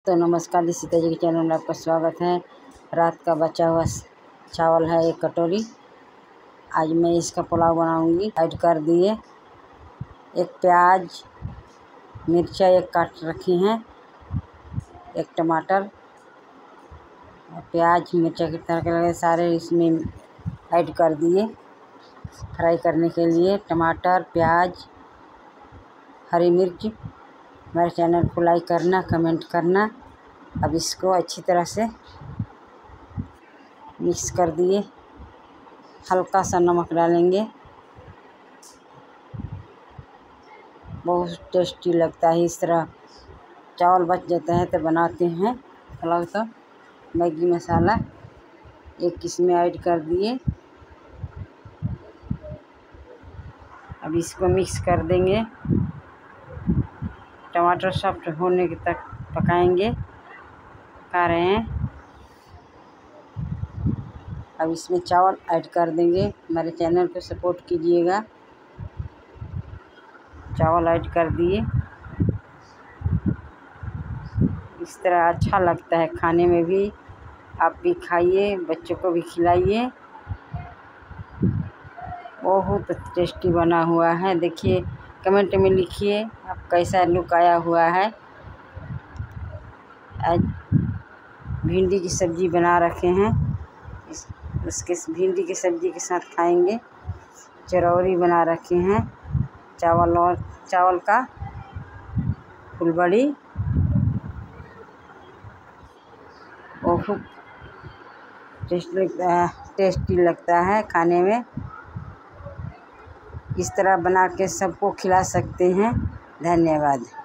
तो नमस्कार जी, सीता जी के चैनल में आपका स्वागत है। रात का बचा हुआ चावल है 1 कटोरी। आज मैं इसका पुलाव बनाऊंगी। ऐड कर दिए 1 प्याज, मिर्चा 1 काट रखी हैं, 1 टमाटर, प्याज मिर्चा की तड़का लगे सारे इसमें ऐड कर दिए फ्राई करने के लिए। टमाटर, प्याज, हरी मिर्च। मेरे चैनल को लाइक करना, कमेंट करना। अब इसको अच्छी तरह से मिक्स कर दिए। हल्का सा नमक डालेंगे। बहुत टेस्टी लगता है। इस तरह चावल बच जाता है तो बनाते हैं पुलाव। तो मैगी मसाला 1 इसमें ऐड कर दिए। अब इसको मिक्स कर देंगे। टमाटर सॉफ्ट होने तक पकाएंगे। पका रहे हैं। अब इसमें चावल ऐड कर देंगे। हमारे चैनल को सपोर्ट कीजिएगा। चावल ऐड कर दिए। इस तरह अच्छा लगता है खाने में भी। आप भी खाइए, बच्चों को भी खिलाइए। बहुत टेस्टी बना हुआ है। देखिए, कमेंट में लिखिए आप कैसा लुक आया हुआ है। आज भिंडी की सब्ज़ी बना रखे हैं। उसके भिंडी की सब्ज़ी के साथ खाएंगे। चरौरी बना रखे हैं। चावल का फुलबड़ी। बहुत टेस्टी लगता है खाने में। इस तरह बना के सबको खिला सकते हैं। धन्यवाद।